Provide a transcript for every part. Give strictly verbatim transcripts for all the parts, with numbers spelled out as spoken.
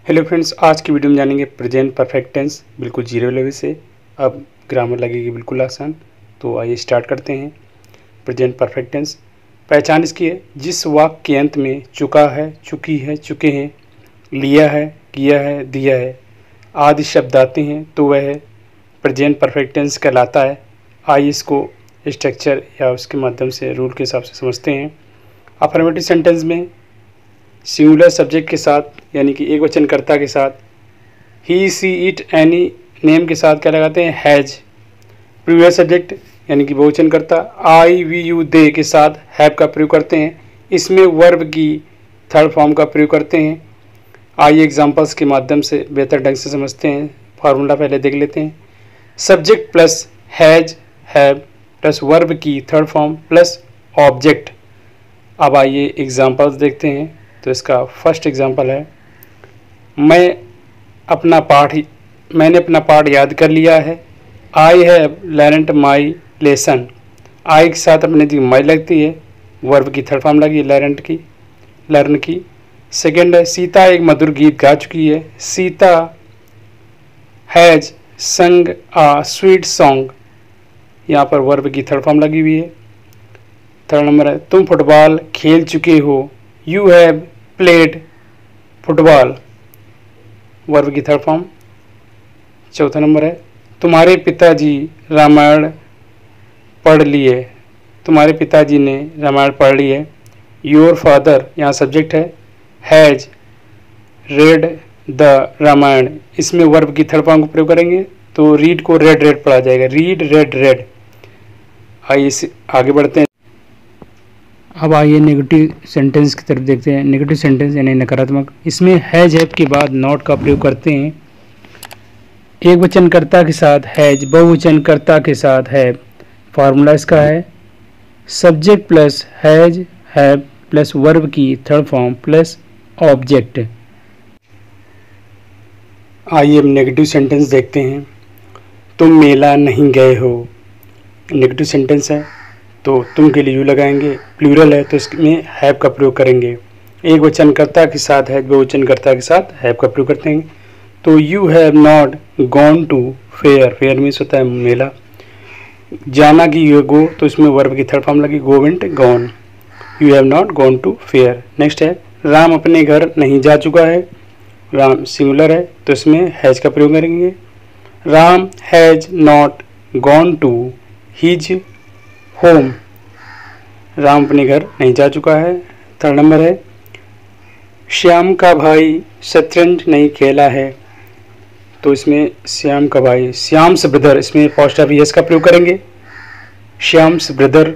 Hello friends, आज की video में जानेंगे प्रेजेंट परफेक्ट टेंस बिल्कुल जीरो लेवल से। अब ग्रामर लगेगी बिल्कुल आसान। तो आइए स्टार्ट करते हैं। प्रेजेंट परफेक्ट टेंस पहचान इसकी है, जिस वाक्य के अंत में चुका है, चुकी है, चुके हैं, लिया है, किया है, दिया है आदि शब्द आते हैं तो वह प्रेजेंट परफेक्ट टेंस कहलाता है। आइए इसको स्ट्रक्चर या उसके माध्यम से रूल के हिसाब से समझते हैं। अफर्मेटिव सेंटेंस में सिंगुलर सब्जेक्ट के साथ यानी कि एक वचन कर्ता के साथ he she it any name के साथ क्या लगाते हैं, हैज। प्लूरल सब्जेक्ट यानी कि बहुवचन कर्ता आई वी यू दे के साथ हैव का प्रयोग करते हैं। इसमें वर्ब की थर्ड फॉर्म का प्रयोग करते हैं। आइए एग्जांपल्स के माध्यम से बेहतर ढंग से समझते हैं। फार्मूला पहले देख लेते हैं। Subject plus has have plus verb की थर्ड फॉर्म प्लस ऑब्जेक्ट। अब आइए एग्जांपल्स देखते हैं। तो इसका फर्स्ट एग्जांपल है, मैं अपना पाठ मैंने अपना पाठ याद कर लिया है। I have learned my lesson. I के साथ अपने दी माई लगती है, वर्ब की थर्ड फॉर्म लगी लर्नड की, लर्न की। सेकेंड है, सीता एक मधुर गीत गा चुकी है। सीता हैज संग आ स्वीट सॉन्ग, यहाँ पर वर्ब की थर्ड फॉर्म लगी हुई है। थर्ड नंबर है, तुम फुटबॉल खेल चुके हो। You have played football, verb की थर्ड फॉर्म। चौथा नंबर है, तुम्हारे पिताजी रामायण पढ़ लिए। तुम्हारे पिताजी ने रामायण पढ़ ली है। योर फादर यहाँ सब्जेक्ट है, हैज रेड द रामायण। इसमें वर्ब की थर्ड फॉर्म को प्रयोग करेंगे तो रीड को रेड रेड पढ़ा जाएगा, रीड रेड रेड। आइए इसे आगे बढ़ते हैं। अब आइए नेगेटिव सेंटेंस की तरफ देखते हैं। नेगेटिव सेंटेंस यानी नकारात्मक, इसमें हैज हैव के बाद नॉट का प्रयोग करते हैं। एक वचन कर्ता के साथ हैज, बहुवचन कर्ता के साथ हैव। फार्मूला इसका है subject plus has have plus verb की थर्ड फॉर्म प्लस ऑब्जेक्ट। आइए अब नेगेटिव सेंटेंस देखते हैं। तुम मेला नहीं गए हो, नेगेटिव सेंटेंस है तो तुम के लिए यू लगाएंगे। प्लूरल है तो इसमें हैव का प्रयोग करेंगे। एक वचन कर्ता के साथ है, बहुवचन कर्ता के साथ हैव का प्रयोग करते हैं। तो you have not gone to fair, fair means होता है मेला। जाना की यू गो तो इसमें वर्ब की थर्ड फॉर्म लगी, go went gone. You have not gone to fair. Next है, राम अपने घर नहीं जा चुका है। राम सिंगुलर है तो इसमें हैज का प्रयोग करेंगे। Ram has not gone to his home, Ram अपने घर नहीं जा चुका है। थर्ड नंबर है, श्याम का भाई शतरंज नहीं खेला है। तो इसमें श्याम का भाई, श्याम्स ब्रदर, इसमें पोस्ट ऑफ एस का प्रयोग करेंगे। Shyam's brother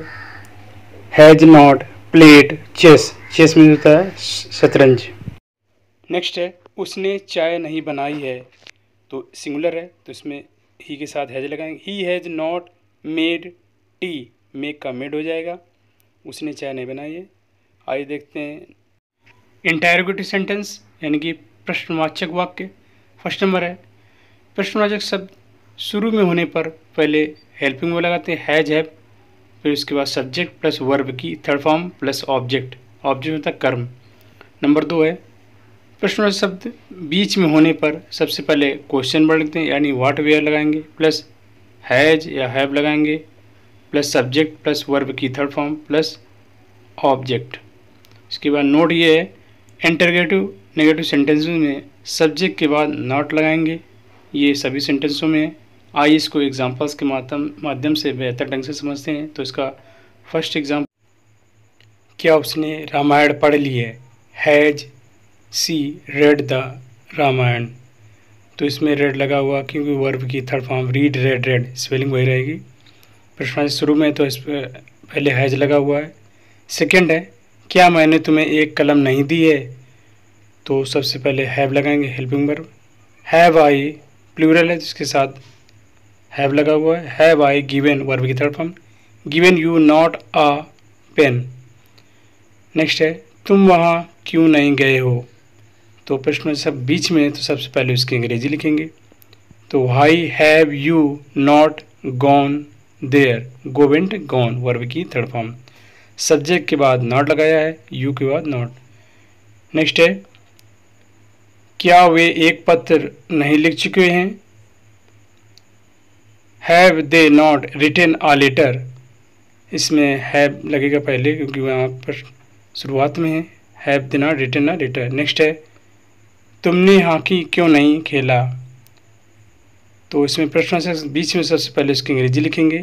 has not played chess, chess में होता है शतरंज। नेक्स्ट है, उसने चाय नहीं बनाई है। तो सिंगुलर है तो इसमें ही के साथ हैज लगाएंगे। He has not made tea, make का मेड हो जाएगा, उसने चाय नहीं बनाई है। आइए देखते हैं इंटरोगेटिव सेंटेंस यानी कि प्रश्नवाचक वाक्य। फर्स्ट नंबर है, प्रश्नवाचक शब्द शुरू में होने पर पहले हेल्पिंग में लगाते हैं हैज हैव, फिर उसके बाद सब्जेक्ट प्लस वर्ब की third form plus object, object होता है कर्म। नंबर दो है, प्रश्नवाचक शब्द बीच में होने पर सबसे पहले क्वेश्चन वर्ड लिखते हैं यानी व्हाट वेयर लगाएंगे, प्लस हैज या हैव लगाएंगे, प्लस सब्जेक्ट प्लस वर्ब की थर्ड फॉर्म प्लस ऑब्जेक्ट। इसके बाद नोट ये है, इंटरोगेटिव नेगेटिव सेंटेंसेस में सब्जेक्ट के बाद नॉट लगाएंगे, ये सभी सेंटेंसों में। आइए इसको एग्जांपल्स के माध्यम माध्यम से बेहतर ढंग से समझते हैं। तो इसका फर्स्ट एग्जांपल, क्या उसने रामायण पढ़ ली है। Has she read the Ramayana, तो इसमें रेड लगा हुआ क्योंकि वर्ब की third form read read read, spelling वही रहेगी। प्रश्न शुरू में तो इस पर पहले हैज लगा हुआ है। सेकंड है, क्या मैंने तुम्हें एक कलम नहीं दी है। तो सबसे पहले हैव लगाएंगे, helping verb. Have I plural है जिसके साथ हैव लगा हुआ है। हैव आई गिवन, वर्ब की third form, given you not a pen. Next है, तुम वहाँ क्यों नहीं गए हो। तो प्रश्न सब बीच में तो सबसे पहले उसकी अंग्रेजी लिखेंगे। तो why have you not gone there, go went gone, verb की थर्ड फॉर्म। सब्जेक्ट के बाद नॉट लगाया है, यू के बाद नॉट। नेक्स्ट है, क्या वे एक पत्र नहीं लिख चुके हैं? Have they not written a letter, इसमें हैव लगेगा पहले क्योंकि वहाँ पर शुरुआत में है। Have they not written a letter. Next है तुमने हॉकी क्यों नहीं खेला, तो इसमें प्रश्न से बीच में सबसे पहले इसकी अंग्रेजी लिखेंगे।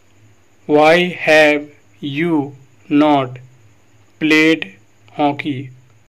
Why have you not played hockey,